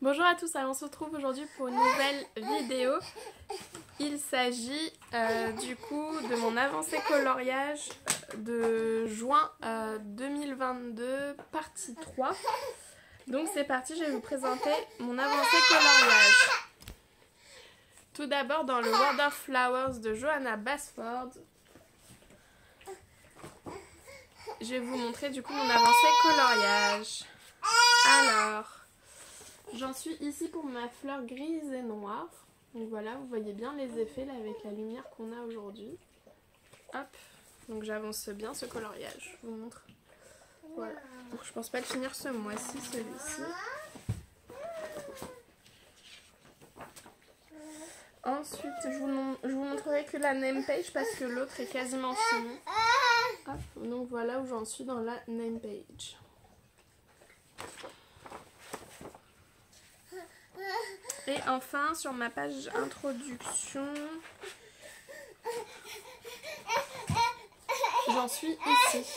Bonjour à tous, alors on se retrouve aujourd'hui pour une nouvelle vidéo. Il s'agit du coup de mon avancée coloriage de juin 2022 partie 3. Donc c'est parti, je vais vous présenter mon avancée coloriage. Tout d'abord dans le World of Flowers de Johanna Basford. Je vais vous montrer du coup mon avancée coloriage. Alors, j'en suis ici pour ma fleur grise et noire. Donc voilà, vous voyez bien les effets là avec la lumière qu'on a aujourd'hui. Hop, donc j'avance bien ce coloriage, je vous montre. Voilà, donc, je pense pas le finir ce mois-ci, celui-ci. Ensuite, je vous montrerai que la name page parce que l'autre est quasiment fini. Hop, donc voilà où j'en suis dans la name page. Et enfin, sur ma page introduction, j'en suis ici.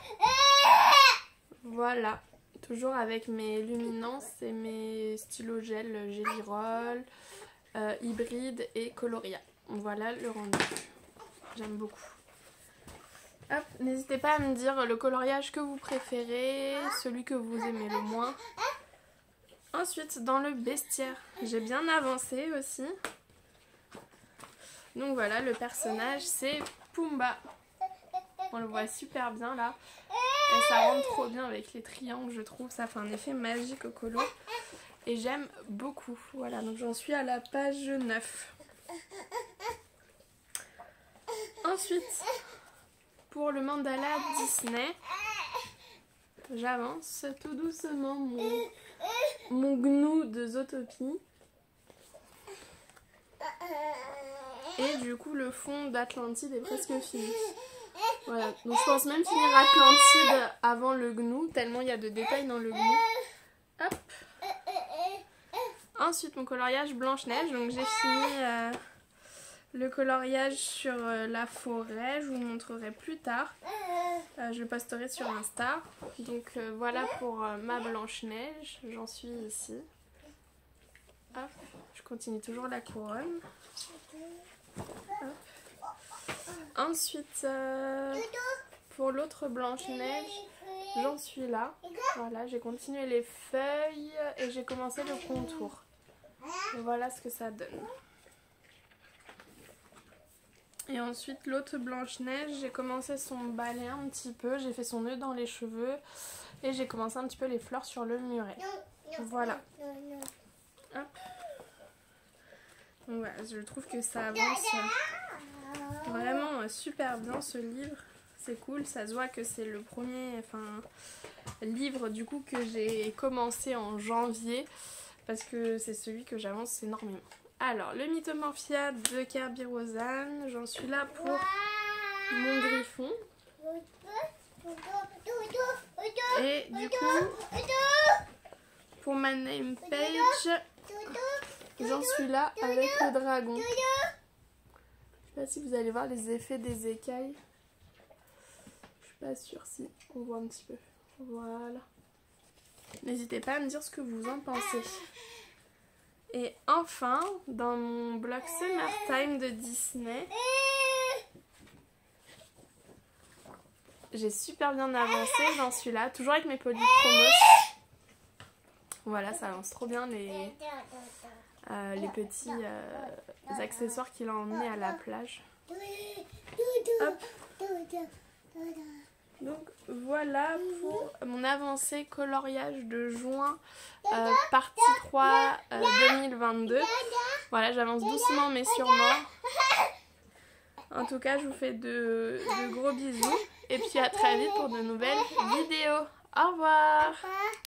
Voilà, toujours avec mes luminances et mes stylos gel Gelly Roll, hybride et coloria. Voilà le rendu. J'aime beaucoup. Hop, n'hésitez pas à me dire le coloriage que vous préférez, celui que vous aimez le moins. Ensuite, dans le bestiaire, j'ai bien avancé aussi. Donc voilà, le personnage, c'est Pumba. On le voit super bien là. Et ça rentre trop bien avec les triangles, je trouve. Ça fait un effet magique au colo. Et j'aime beaucoup. Voilà, donc j'en suis à la page 9. Ensuite, pour le mandala Disney, j'avance tout doucement mon gnou de Zootopie. Et du coup le fond d'Atlantide est presque fini. Voilà, donc je pense même finir Atlantide avant le gnou, tellement il y a de détails dans le gnou. Hop. Ensuite mon coloriage Blanche-Neige, donc j'ai fini le coloriage sur la forêt, je vous montrerai plus tard. Je le posterai sur Insta. Donc voilà pour ma Blanche-Neige, j'en suis ici. Hop, je continue toujours la couronne. Hop. Ensuite, pour l'autre Blanche-Neige, j'en suis là. Voilà, j'ai continué les feuilles et j'ai commencé le contour. Et voilà ce que ça donne. Et ensuite l'autre Blanche-Neige, j'ai commencé son balai un petit peu, j'ai fait son nœud dans les cheveux et j'ai commencé un petit peu les fleurs sur le muret. Voilà. Hop. Donc voilà, je trouve que ça avance vraiment super bien ce livre. C'est cool, ça se voit que c'est le premier livre du coup que j'ai commencé en janvier parce que c'est celui que j'avance énormément. Alors, le Mythomorphia de Kerby Rosanes, j'en suis là pour mon griffon. Et du coup, pour ma name page, j'en suis là avec le dragon. Je sais pas si vous allez voir les effets des écailles. Je suis pas sûre si on voit un petit peu. Voilà. N'hésitez pas à me dire ce que vous en pensez. Et enfin, dans mon bloc Summertime de Disney, j'ai super bien avancé, j'en suis là, toujours avec mes polychromos. Voilà, ça avance trop bien les petits accessoires qu'il a emmenés à la plage. Hop. Donc voilà pour mon avancée coloriage de juin partie 3 2022. Voilà, j'avance doucement mais sûrement. En tout cas, je vous fais de gros bisous et puis à très vite pour de nouvelles vidéos. Au revoir.